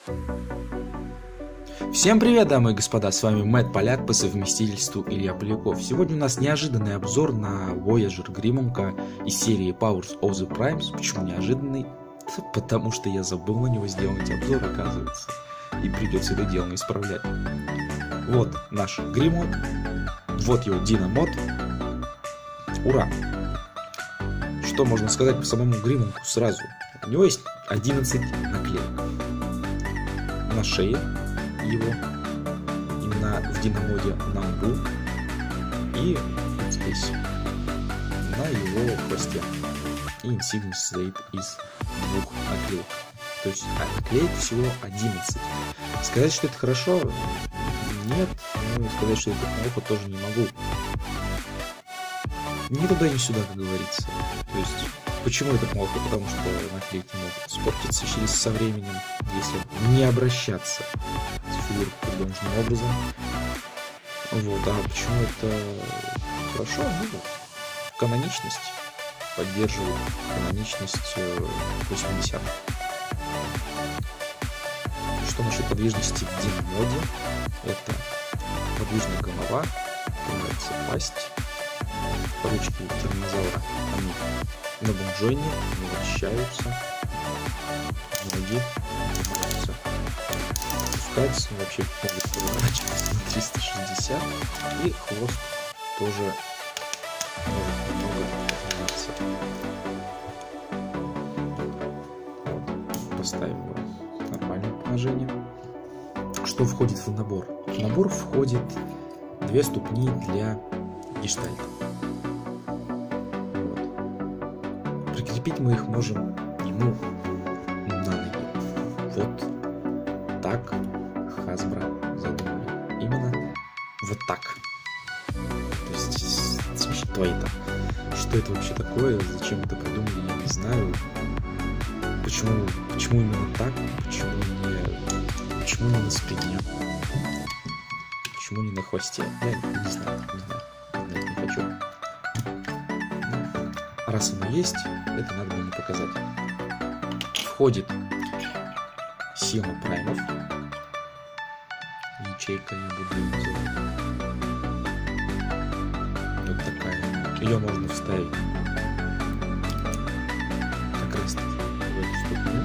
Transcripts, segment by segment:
Всем привет, дамы и господа, с вами Мэтт Поляк, по совместительству Илья Поляков. Сегодня у нас неожиданный обзор на Voyager Гриммунка из серии Powers of the Primes. Почему неожиданный? Потому что я забыл на него сделать обзор, оказывается. И придется это дело исправлять. Вот наш Гриммунк, вот его Динамод. Ура! Что можно сказать по самому Гриммунку сразу? У него есть 11 наклеек на шее его, именно в Динамоде на лбу и вот здесь на его хвосте. И инсигния состоит из 2 наклеек. То есть наклеек всего 11. Сказать, что это хорошо, нет, но сказать, что это плохо, тоже не могу. Ни туда, ни сюда, как говорится. То есть, почему это плохо? Потому что наклейки могут испортиться со временем, если не обращаться с фигуркой должным образом. Вот, а почему это хорошо? Ну, каноничность. Поддерживает каноничность 80-х. Что насчет подвижности в Динамоде? Это подвижная голова, открывается пасть. Ручки тираннозавра, они на бонжойне не вращаются, ноги поднимаются, опускаются, вообще могут поворачиваться на 360, и хвост тоже может немного подниматься. Поставим его в нормальное положение. Что входит в набор? В набор входит 2 ступни для гештальта. Прикрепить мы их можем ему на ноги. Вот так Hasbro задумали. Именно вот так. То есть, что это? Что это вообще такое? Зачем это придумали, я не знаю. Почему именно так? Почему не на спине? Почему не на хвосте? Я не знаю. Не хочу. Раз оно есть, это надо было показать. Входит сила праймов. Ячейка, я буду ее называть. Вот такая. Ее можно вставить как раз таки в эту ступню.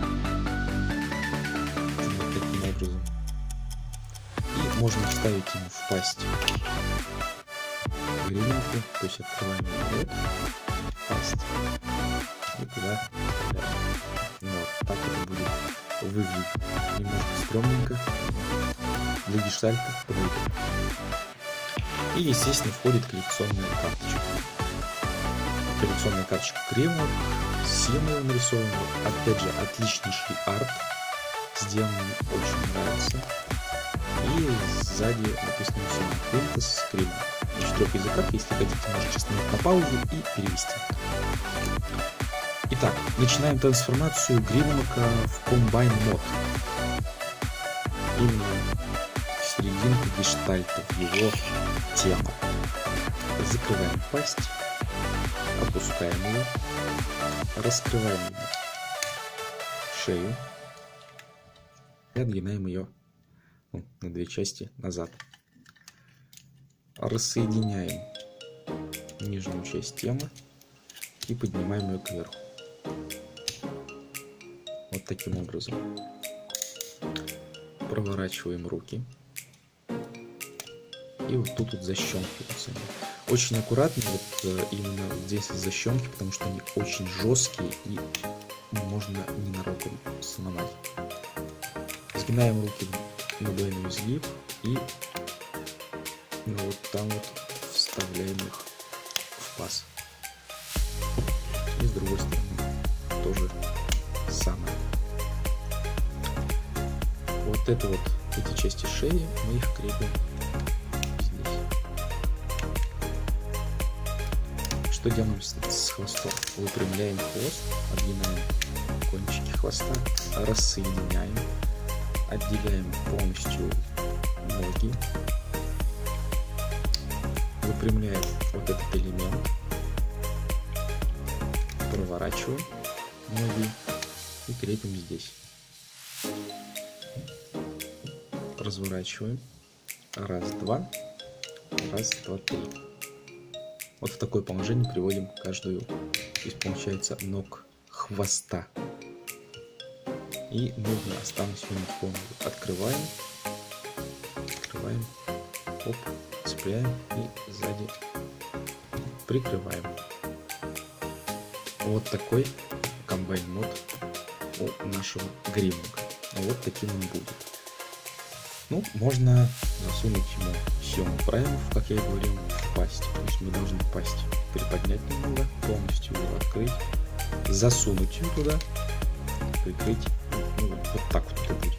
Вот таким образом. И можно вставить ему в пасть гриммунку, то есть открываем рот. Пасть. И туда вставляем. Вот так это будет выглядеть немножко стрёмненько. Для гештальта подойдет. И, естественно, входит коллекционная карточка. Коллекционная карточка Гриммунк, символ нарисован. Опять же, отличнейший арт. Сделан, мне очень нравится. И сзади написано Quintus Гриммунк. На 4 языках, если хотите, можете остановить на паузу и перевести. Итак, начинаем трансформацию Гриммунка в комбайн мод. Именно в серединку гештальта, в его тему. Закрываем пасть, опускаем ее, раскрываем шею и отгибаем ее на 2 части назад. Рассоединяем нижнюю часть темы и поднимаем ее кверху. Вот таким образом. Проворачиваем руки. И вот тут вот защёмкиваются. Очень аккуратно вот именно здесь защёмки, потому что они очень жесткие и можно ненароком сломать. Сгибаем руки на двойной изгиб и вот там вот вставляем их в паз. И с другой стороны тоже самое. Вот это вот, эти части шеи мы их крепим здесь. Что делаем с хвостом? Выпрямляем хвост, отгибаем кончики хвоста, рассоединяем, отделяем полностью ноги, выпрямляем вот этот элемент, проворачиваем ноги и крепим здесь. разворачиваем. Раз, два. Раз, два, три. Вот в такое положение приводим каждую из, получается, ног хвоста. И нужно останусь полностью. Открываем. Открываем. Оп. Цепляем и сзади прикрываем. Вот такой комбайн мод у нашего гримминга. Вот таким он будет. Ну, можно засунуть ему 7 праймов, как я и говорил, в пасть. То есть мы должны пасть приподнять немного, полностью его открыть, засунуть его туда, прикрыть. Ну, вот так вот это будет.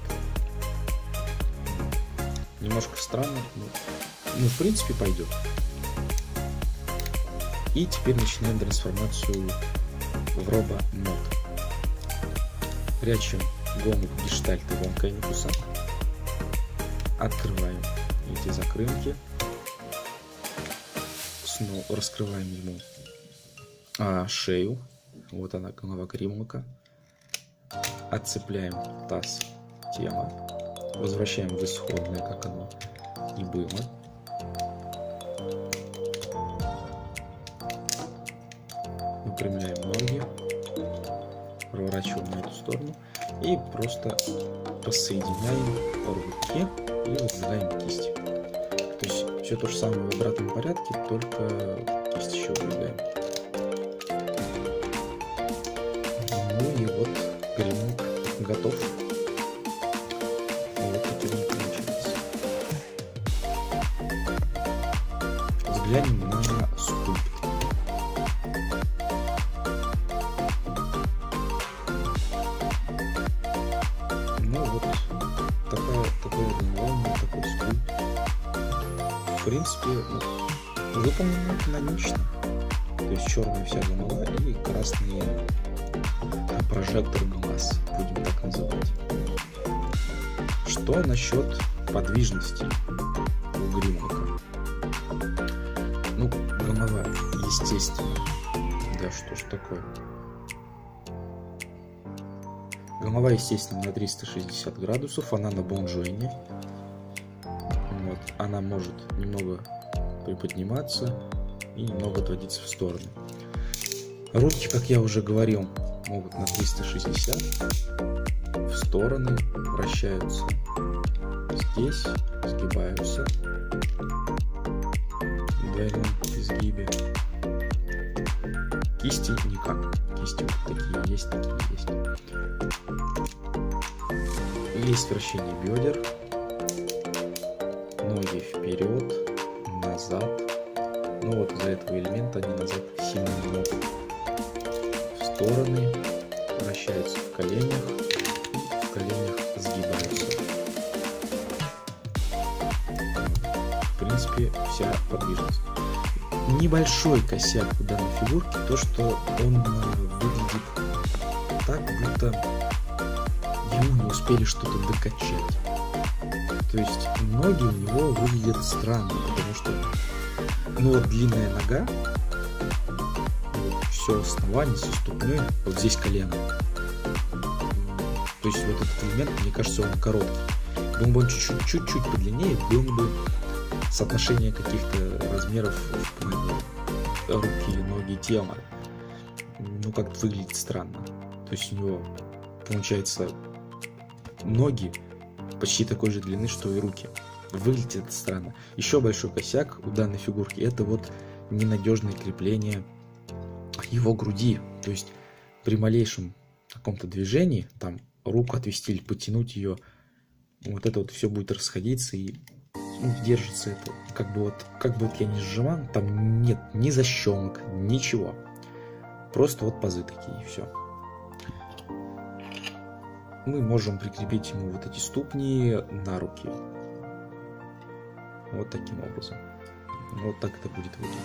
Немножко странно, но в принципе пойдет. И теперь начинаем трансформацию в робо-мод. Прячем гомик гештальта вонкайникуса. Открываем эти закрылки. Снова раскрываем ему шею. Вот она, голова гриммика. Отцепляем таз, тело. Возвращаем в исходное, как оно и было. Выпрямляем ноги. Проворачиваем на эту сторону. И просто посоединяем руки и выдвигаем кисть. То есть все то же самое в обратном порядке, только кисть еще выдвигаем. Ну и вот гримминг готов. Вот таким он получается. Взглянем на скульпт. Такой скульпт. В принципе, выполнено канонично. То есть черная вся голова и красный прожектор глаз, будем так называть. Что насчет подвижности у гриммика? Ну, голова, естественно. Да что ж такое? Голова, естественно, на 360 градусов, она на бонжуэне. Вот. Она может немного приподниматься и немного отводиться в сторону. Руки, как я уже говорил, могут на 360 в стороны, вращаются здесь, сгибаются в двойном изгибе. Кисти никак. Кисти вот такие есть, такие есть. Есть вращение бедер, ноги вперед, назад. Но вот из-за этого элемента они назад сильно не могут. В стороны, вращаются в коленях, и в коленях сгибаются. В принципе, вся подвижность. Небольшой косяк в данной фигурке, то что он выглядит так, будто ему не успели что-то докачать. То есть ноги у него выглядят странно, потому что вот длинная нога, вот, все основание со ступней, вот здесь колено. То есть вот этот элемент, мне кажется, он короткий. Был бы он чуть-чуть подлиннее, было бы соотношение каких-то размеров в плане руки, ноги, тела. Ну, как-то выглядит странно. То есть у него, получается, ноги почти такой же длины, что и руки. Выглядит это странно. Еще большой косяк у данной фигурки — это вот ненадежное крепление его груди. То есть при малейшем каком-то движении, там, руку отвести или потянуть ее, вот это вот все будет расходиться и держится это. Как бы вот я не сжимал, там нет ни защелок, ничего. Просто вот пазы такие, и все. Мы можем прикрепить ему вот эти ступни на руки. Вот таким образом. Вот так это будет выглядеть.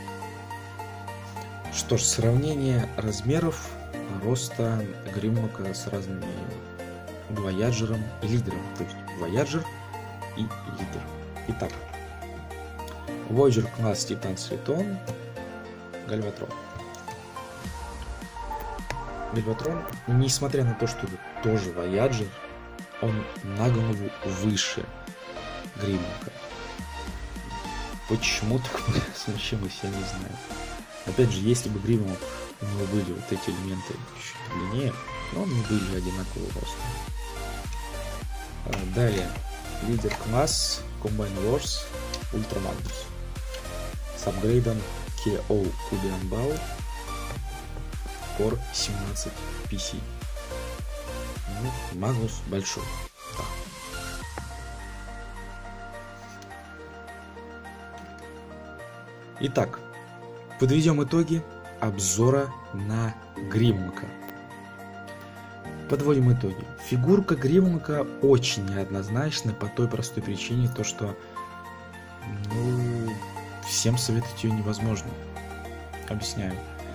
Что ж, сравнение размеров роста гриммика с разными вояджером и лидером. То есть вояджер и лидер. Итак, Voyager класс Титан Тритон, Гальватрон. Гальватрон, несмотря на то, что это тоже вояджер, он на голову выше Гриммунка. Почему так случилось, я не знаю. Опять же, если бы Гриммунк, у него были вот эти элементы чуть длиннее, но они были одинакового роста. Далее, лидер класс Combine Wars Ultra Magnus с апгрейдом KO Kubianbao Core 17 PC. Ну, Магнус большой. Да. Итак, подведем итоги обзора на Гриммунка. Подводим итоги. Фигурка Гриммунка очень неоднозначна по той простой причине, то что всем советовать ее невозможно. Объясняю.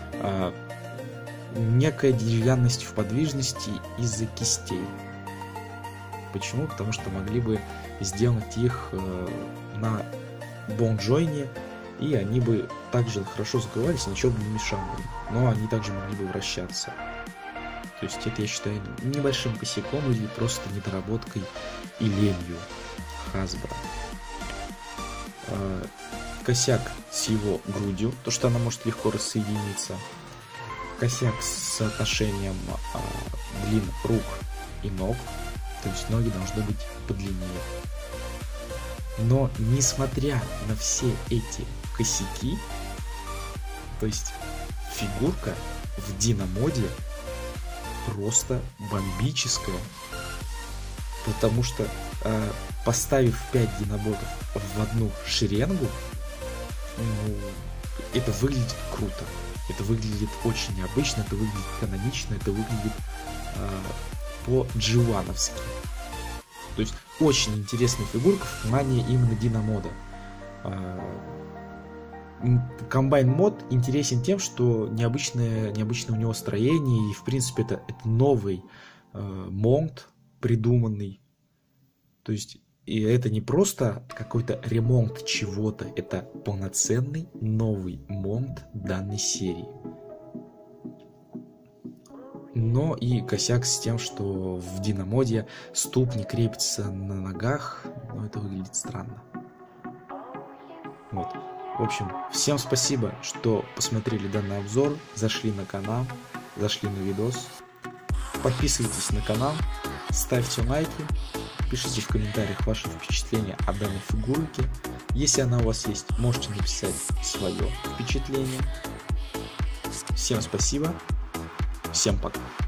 Некая деревянность в подвижности из-за кистей. Почему? Потому что могли бы сделать их на бонджойне, и они бы также хорошо закрывались, ничего бы не мешало. Но они также могли бы вращаться. То есть это, я считаю, небольшим косяком или просто недоработкой и ленью Hasbro. Косяк с его грудью, то что она может легко рассоединиться. Косяк с соотношением длин рук и ног, то есть ноги должны быть подлиннее. Но несмотря на все эти косяки, то есть фигурка в диномоде просто бомбическая, потому что поставив 5 диноботов в одну шеренгу, это выглядит круто, это выглядит очень необычно, это выглядит канонично, это выглядит по-дживановски. То есть очень интересная фигурка в плане именно диномода. Комбайн мод интересен тем, что необычное у него строение, и в принципе это новый монт придуманный. То есть и это не просто какой-то ремонт чего-то, это полноценный новый монт данной серии. Но и косяк с тем, что в диномоде ступни крепятся на ногах, но это выглядит странно. Вот. В общем, всем спасибо, что посмотрели данный обзор, зашли на канал, зашли на видос. Подписывайтесь на канал, ставьте лайки, пишите в комментариях ваши впечатления о данной фигурке. Если она у вас есть, можете написать свое впечатление. Всем спасибо, всем пока.